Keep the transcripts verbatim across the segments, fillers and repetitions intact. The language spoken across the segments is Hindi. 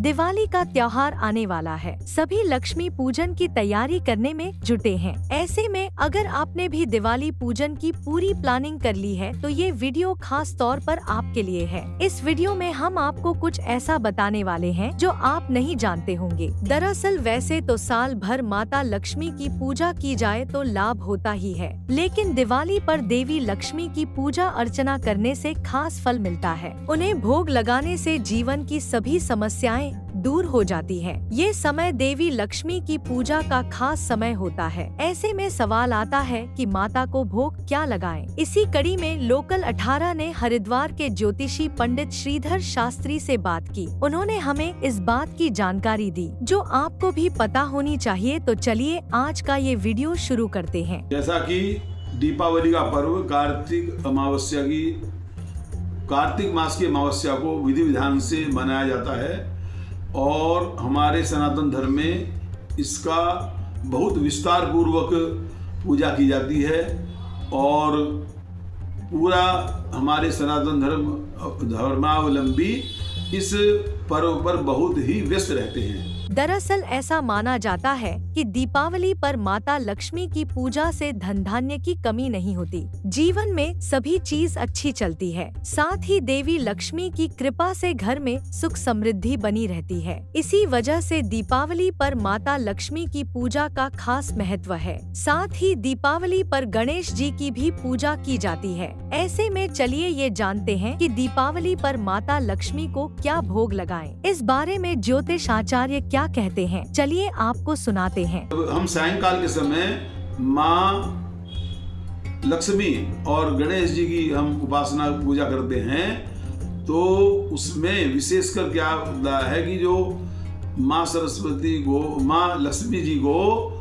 दिवाली का त्योहार आने वाला है। सभी लक्ष्मी पूजन की तैयारी करने में जुटे हैं। ऐसे में अगर आपने भी दिवाली पूजन की पूरी प्लानिंग कर ली है तो ये वीडियो खास तौर पर आपके लिए है। इस वीडियो में हम आपको कुछ ऐसा बताने वाले हैं जो आप नहीं जानते होंगे। दरअसल वैसे तो साल भर माता लक्ष्मी की पूजा की जाए तो लाभ होता ही है, लेकिन दिवाली पर देवी लक्ष्मी की पूजा अर्चना करने से खास फल मिलता है। उन्हें भोग लगाने से जीवन की सभी समस्याएं दूर हो जाती है। ये समय देवी लक्ष्मी की पूजा का खास समय होता है। ऐसे में सवाल आता है कि माता को भोग क्या लगाएं? इसी कड़ी में लोकल अठारह ने हरिद्वार के ज्योतिषी पंडित श्रीधर शास्त्री से बात की। उन्होंने हमें इस बात की जानकारी दी जो आपको भी पता होनी चाहिए। तो चलिए आज का ये वीडियो शुरू करते हैं। जैसा कि दीपावली का पर्व कार्तिक अमावस्या की कार्तिक मास की अमावस्या को विधि विधान से मनाया जाता है और हमारे सनातन धर्म में इसका बहुत विस्तार पूर्वक पूजा की जाती है और पूरा हमारे सनातन धर्म धर्मावलंबी इस पर्व पर बहुत ही व्यस्त रहते हैं। दरअसल ऐसा माना जाता है कि दीपावली पर माता लक्ष्मी की पूजा से धन धान्य की कमी नहीं होती, जीवन में सभी चीज अच्छी चलती है। साथ ही देवी लक्ष्मी की कृपा से घर में सुख समृद्धि बनी रहती है। इसी वजह से दीपावली पर माता लक्ष्मी की पूजा का खास महत्व है। साथ ही दीपावली पर गणेश जी की भी पूजा की जाती है। ऐसे में चलिए ये जानते हैं कि दीपावली पर माता लक्ष्मी को क्या भोग लगाएं। इस बारे में ज्योतिष आचार्य क्या कहते हैं, चलिए आपको सुनाते हैं। हम सायंकाल के समय माँ लक्ष्मी और गणेश जी की हम उपासना पूजा करते हैं तो उसमें विशेषकर क्या होता है कि जो माँ सरस्वती को, माँ लक्ष्मी जी को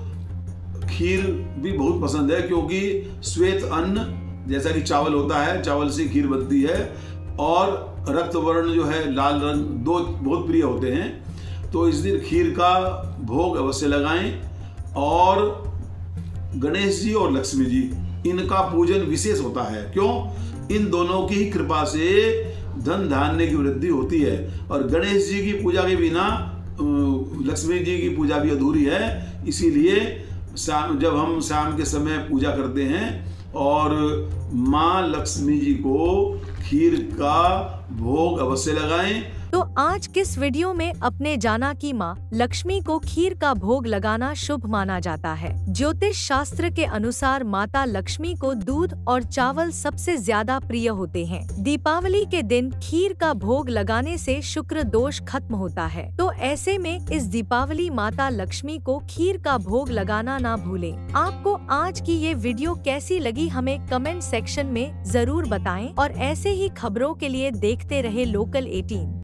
खीर भी बहुत पसंद है, क्योंकि श्वेत अन्न जैसा कि चावल होता है, चावल से खीर बनती है और रक्त वर्ण जो है लाल रंग, दो बहुत प्रिय होते हैं। तो इस दिन खीर का भोग अवश्य लगाएं और गणेश जी और लक्ष्मी जी इनका पूजन विशेष होता है। क्यों? इन दोनों की ही कृपा से धन धान्य की वृद्धि होती है और गणेश जी की पूजा के बिना लक्ष्मी जी की पूजा भी अधूरी है। इसीलिए शाम जब हम शाम के समय पूजा करते हैं और माँ लक्ष्मी जी को खीर का भोग अवश्य लगाएं। तो आज किस वीडियो में अपने जाना कि माँ लक्ष्मी को खीर का भोग लगाना शुभ माना जाता है। ज्योतिष शास्त्र के अनुसार माता लक्ष्मी को दूध और चावल सबसे ज्यादा प्रिय होते हैं। दीपावली के दिन खीर का भोग लगाने से शुक्र दोष खत्म होता है। तो ऐसे में इस दीपावली माता लक्ष्मी को खीर का भोग लगाना ना भूलें। आपको आज की ये वीडियो कैसी लगी हमें कमेंट सेक्शन में जरूर बताएं और ऐसे ही खबरों के लिए देखते रहे लोकल अठारह।